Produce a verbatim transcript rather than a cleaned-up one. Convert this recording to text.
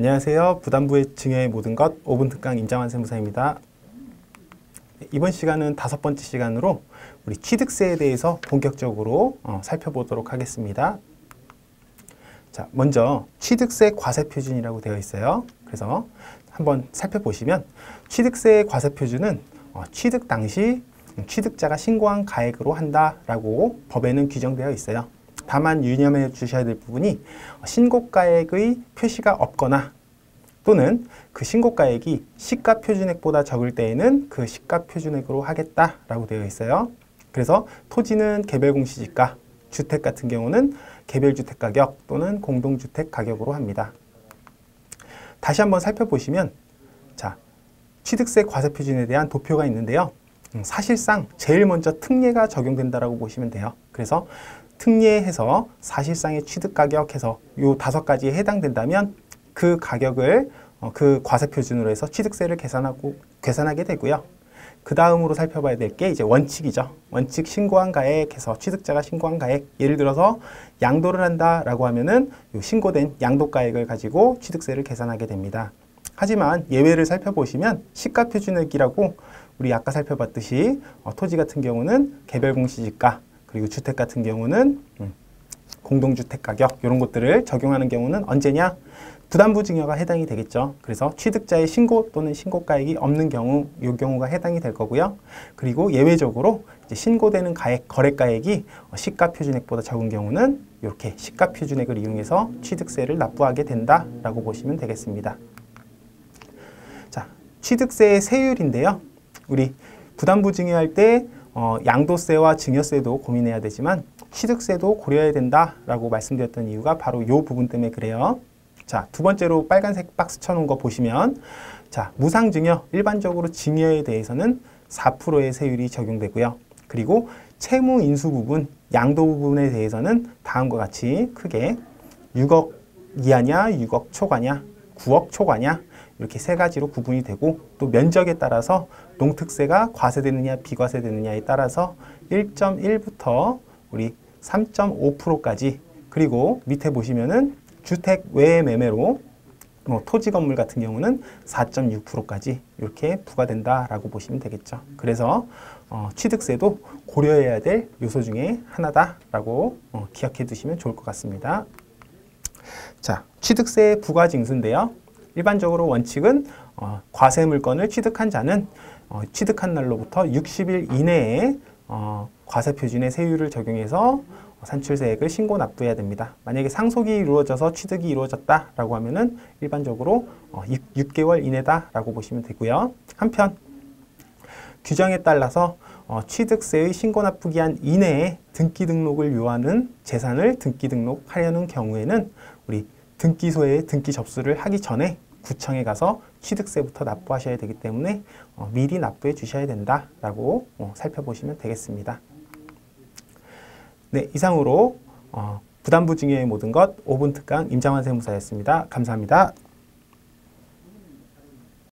안녕하세요. 부담부의 증여의 모든 것 오 분 특강 임장환 세무사입니다. 이번 시간은 다섯 번째 시간으로 우리 취득세에 대해서 본격적으로 어, 살펴보도록 하겠습니다. 자, 먼저 취득세 과세표준이라고 되어 있어요. 그래서 한번 살펴보시면 취득세 과세표준은 어, 취득 당시 취득자가 신고한 가액으로 한다라고 법에는 규정되어 있어요. 다만 유념해 주셔야 될 부분이 신고가액의 표시가 없거나 또는 그 신고가액이 시가표준액보다 적을 때에는 그 시가표준액으로 하겠다라고 되어 있어요. 그래서 토지는 개별공시지가, 주택 같은 경우는 개별주택가격 또는 공동주택가격으로 합니다. 다시 한번 살펴보시면 자, 취득세 과세표준에 대한 도표가 있는데요. 사실상 제일 먼저 특례가 적용된다라고 보시면 돼요. 그래서 특례해서 사실상의 취득가격 해서 요 다섯 가지에 해당된다면 그 가격을 어, 그 과세표준으로 해서 취득세를 계산하고 계산하게 되고요. 그 다음으로 살펴봐야 될 게 이제 원칙이죠. 원칙 신고한 가액해서 취득자가 신고한 가액, 예를 들어서 양도를 한다라고 하면은 요 신고된 양도가액을 가지고 취득세를 계산하게 됩니다. 하지만 예외를 살펴보시면 시가표준액이라고 우리 아까 살펴봤듯이 어, 토지 같은 경우는 개별공시지가 그리고 주택 같은 경우는 음, 공동주택가격 이런 것들을 적용하는 경우는 언제냐? 부담부 증여가 해당이 되겠죠. 그래서 취득자의 신고 또는 신고가액이 없는 경우 이 경우가 해당이 될 거고요. 그리고 예외적으로 이제 신고되는 가액, 거래가액이 시가표준액보다 적은 경우는 이렇게 시가표준액을 이용해서 취득세를 납부하게 된다라고 보시면 되겠습니다. 자, 취득세의 세율인데요. 우리 부담부 증여할 때 어, 양도세와 증여세도 고민해야 되지만 취득세도 고려해야 된다라고 말씀드렸던 이유가 바로 이 부분 때문에 그래요. 자, 두 번째로 빨간색 박스 쳐놓은 거 보시면 자, 무상증여, 일반적으로 증여에 대해서는 사 퍼센트의 세율이 적용되고요. 그리고 채무인수 부분, 양도 부분에 대해서는 다음과 같이 크게 육억 이하냐, 육억 초과냐, 구억 초과냐 이렇게 세 가지로 구분이 되고 또 면적에 따라서 농특세가 과세되느냐 비과세되느냐에 따라서 일 점 일부터 우리 삼 점 오 퍼센트까지 그리고 밑에 보시면은 주택 외의 매매로 뭐 토지 건물 같은 경우는 사 점 육 퍼센트까지 이렇게 부과된다라고 보시면 되겠죠. 그래서 어, 취득세도 고려해야 될 요소 중에 하나다라고 어, 기억해 두시면 좋을 것 같습니다. 자, 취득세 부과징수인데요. 일반적으로 원칙은 어, 과세 물건을 취득한 자는 어, 취득한 날로부터 육십 일 이내에 어, 과세표준의 세율을 적용해서 산출세액을 신고 납부해야 됩니다. 만약에 상속이 이루어져서 취득이 이루어졌다라고 하면은 일반적으로 어, 육 개월 이내다라고 보시면 되고요. 한편 규정에 따라서 어, 취득세의 신고 납부 기한 이내에 등기 등록을 요하는 재산을 등기 등록하려는 경우에는 우리 등기소에 등기 접수를 하기 전에 구청에 가서 취득세부터 납부하셔야 되기 때문에 어, 미리 납부해 주셔야 된다라고 어, 살펴보시면 되겠습니다. 네, 이상으로 어, 부담부 증여의 모든 것 오 분 특강 임장환 세무사였습니다. 감사합니다.